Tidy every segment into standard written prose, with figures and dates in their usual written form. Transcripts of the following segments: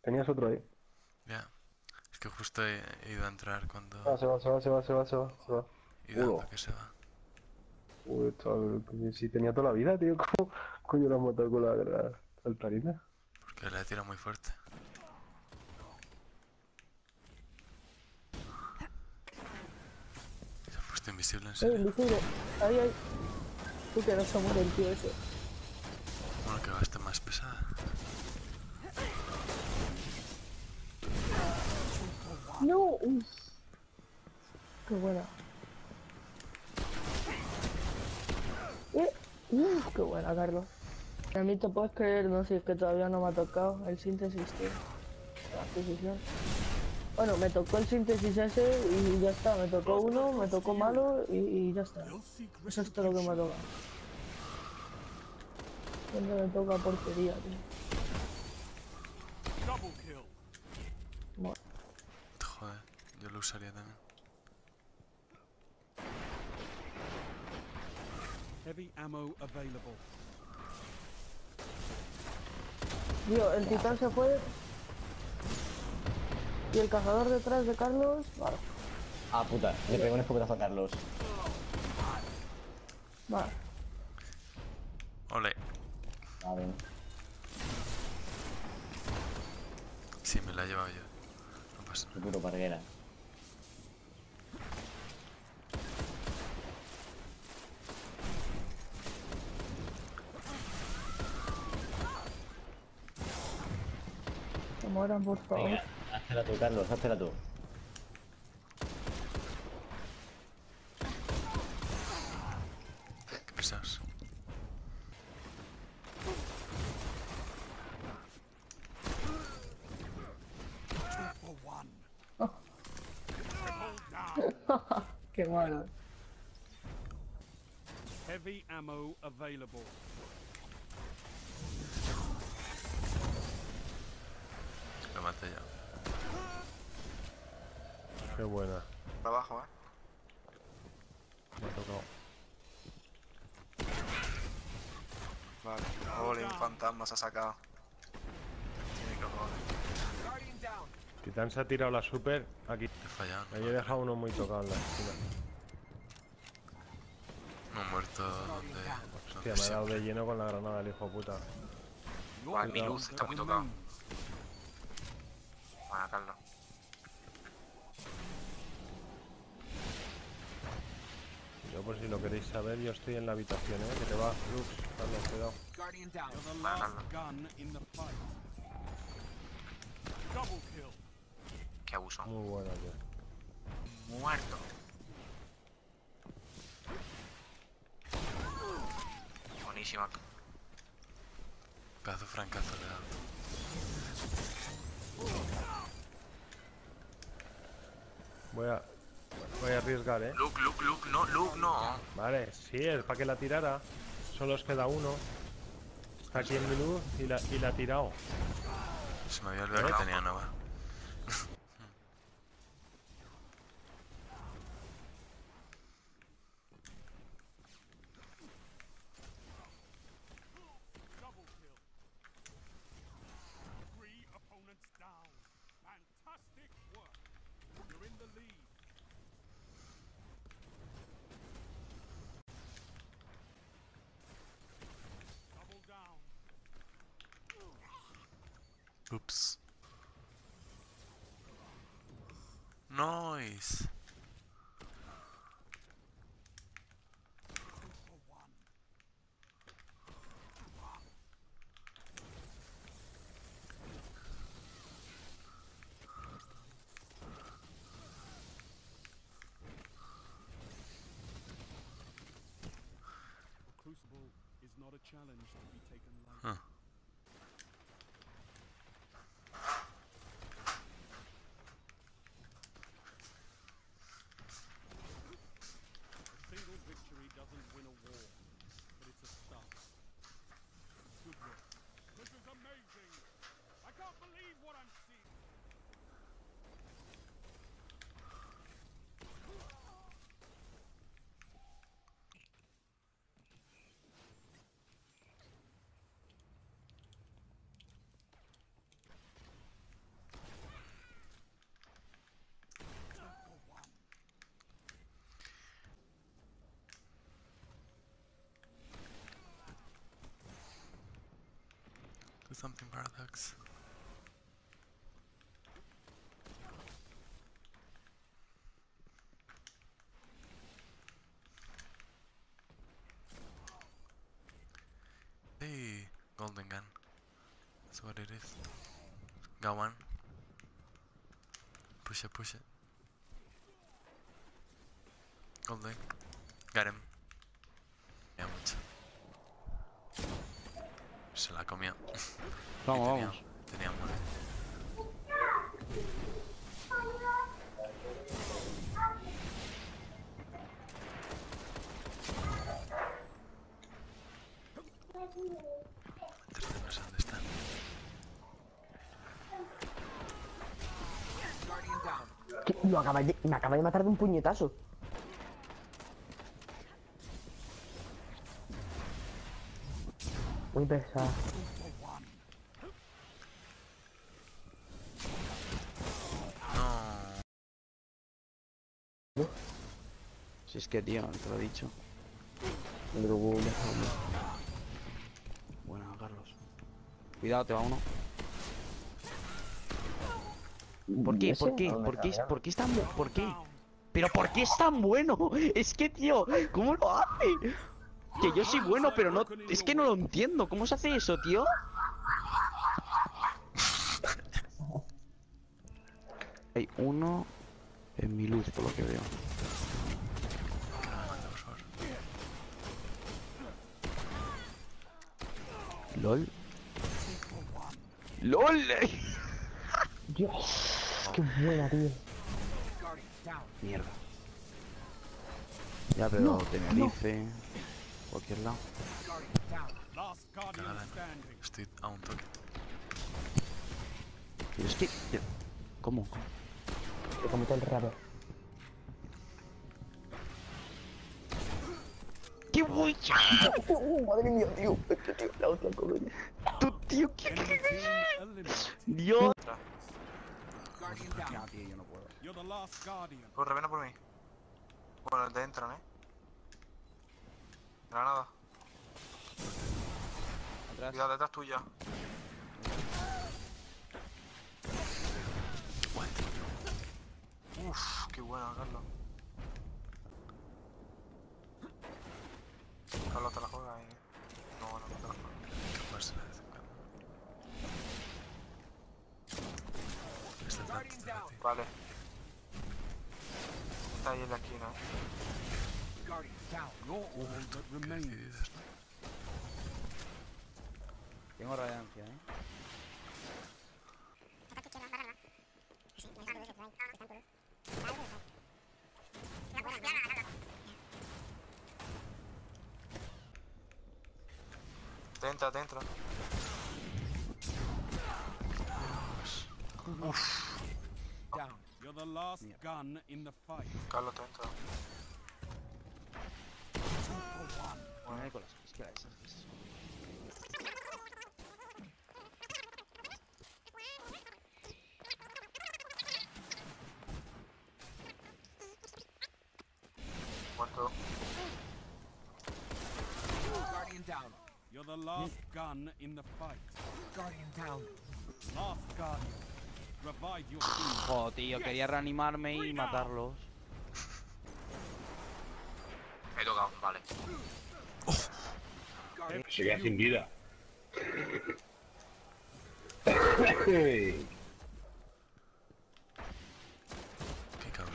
Tenías otro ahí. Ya. Es que justo he ido a entrar cuando... Ah, se va, se va, se va, se va, se va, se va. Y dando Uno. que se va. Uy, chaval, si tenía toda la vida, tío, ¿cómo coño lo has matado con la saltarina? Porque le he tirado muy fuerte. Se ha puesto invisible, en serio. Invisible. Ahí, ahí. Tú que no se muere el tío ese. Bueno, que va a estar más pesada. No, uff. Qué buena. Qué buena, Carlos. A mí te puedes creer, no sé, es que todavía no me ha tocado el síntesis, tío. La adquisición. Bueno, me tocó el síntesis ese y ya está. Me tocó uno, me tocó malo y ya está. Eso es todo lo que me toca. Siempre me toca porquería, tío. Bueno, Joder, yo lo usaría también. Heavy ammo available. tío, el titán se fue y el cazador detrás de Carlos. Vale, Ah, puta, le pegó un escopetazo a Carlos. vale. Ole. A ver, Sí, me la he llevado yo. No pasa qué nada. puto parguera. Que mueran, por favor. Venga, háztela tú, Carlos, háztela tú. Qué pesados. Qué malo. Heavy ammo available. Lo maté ya. Qué buena. Para abajo, Me ha tocado. Vale. Olin fantasma se ha sacado. Tiene cojones. Titán se ha tirado la super aquí. He fallado, Ahí no, he dejado uno muy tocado en la esquina. no he muerto donde... Hostia, donde me ha dado de siempre. lleno con la granada el hijo de puta. Buah, mi luz está muy tocado. Bueno, Carlos. Yo por si lo queréis saber, yo estoy en la habitación, que te va. Lux, Carlos, cuidado. You're the Bueno, last Carlos. gun in the fight. Double kill. Qué abuso. Muy buena, tío. Muerto. Buenísima. Pedazo francazo le he dado. Voy a arriesgar, Luke, no, Luke, no. Vale, sí, es para que la tirara. Solo os queda uno. Está aquí en mi luz y la ha tirado. Se me había olvidado que tenía Nova. Double kill. 3 opponents down. Fantastic work. You're in the lead. Double down. Ups. Nice. For one. The Crucible is not a challenge to be taken lightly. Huh. A single victory doesn't win a war, but it's a start. Good work. This is amazing! I can't believe what I'm seeing! Do something, Paradox. Hey, golden gun. That's what it is. Got one. Push it, push it. Golden. Got him. Ya mucho. Se la comió. Vamos, Tenía- vamos. Tenía muerte. No sé dónde están. ¿Qué? Me acaba de matar de un puñetazo. Muy pesado. No. Si es que, tío, te lo he dicho. Buena, Carlos. Cuidado, te va uno. ¿Por qué? ¿Por qué? ¿Por qué? ¿Por qué es tan bueno? ¿Por qué? ¿Pero por qué es tan bueno? Es que, tío, ¿cómo lo hace? Que yo soy bueno, pero no... Es que no lo entiendo. ¿Cómo se hace eso, tío? Hay uno en mi luz, por lo que veo. Que no me mate, por favor. LOL. ¡LOL! Dios, qué buena, tío. Mierda. Ya, pero Tenerife... Cualquier lado. Last Guardian Cagada. standing. Estoy a un toque. Pero es que... ¿Cómo? Te comete el rabo. ¡Qué voy! Madre mía, tío. La otra colonia. ¡Tu tío! ¿Qué? Enemy team eliminated. ¡Dios! Guardian down. No, tío, yo no puedo. You're the last Guardian. Corre, ven a por mí. Bueno, te entran, Granada. Atrás. Cuidado, detrás tuya. Uff, qué buena, Carlos. Carlos, te la juegas ahí. No, bueno, no te la juegas. Capaz de vez en cuando. Está atrás, está atrás, tío. Vale. Está ahí en la esquina. You're all that Qué remains. decididas, ¿no? Tengo radiancia, Te entra, te entra. Down. You're the last gun in the fight. Carlos, te entra. Bueno, Nicolás, es que la esas. Muerto. You're the last gun in the fight. Guardian down. Last Guardian. Revive your team. Joder, tío, quería reanimarme y matarlos. Me he tocado, vale. Se queda sin vida. Qué cabrón.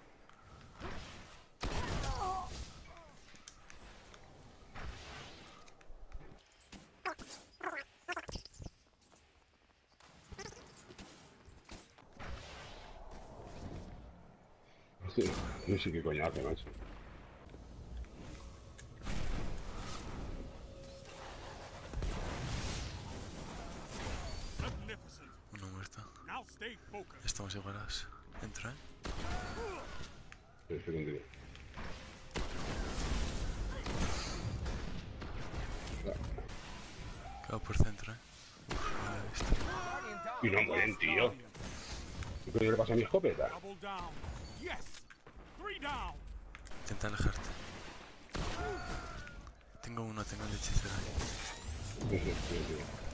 Sí, no sé qué coño hace, macho. Magnificent. Uno muerto. Now stay focused. Estamos igualados. Entra, Estoy contigo. Quedado por centro, Uf, no lo he visto. Y no mueren, tío. Guardian. ¿Qué coño le pasa a mi escopeta? Double down. Yes. 3 down. Intenta alejarte. Tengo uno, tengo el hechicero ahí. No sé, tío.